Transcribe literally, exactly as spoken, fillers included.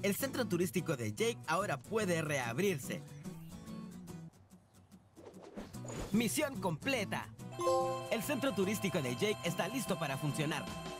El centro turístico de Jake ahora puede reabrirse. Misión completa. El centro turístico de Jake está listo para funcionar.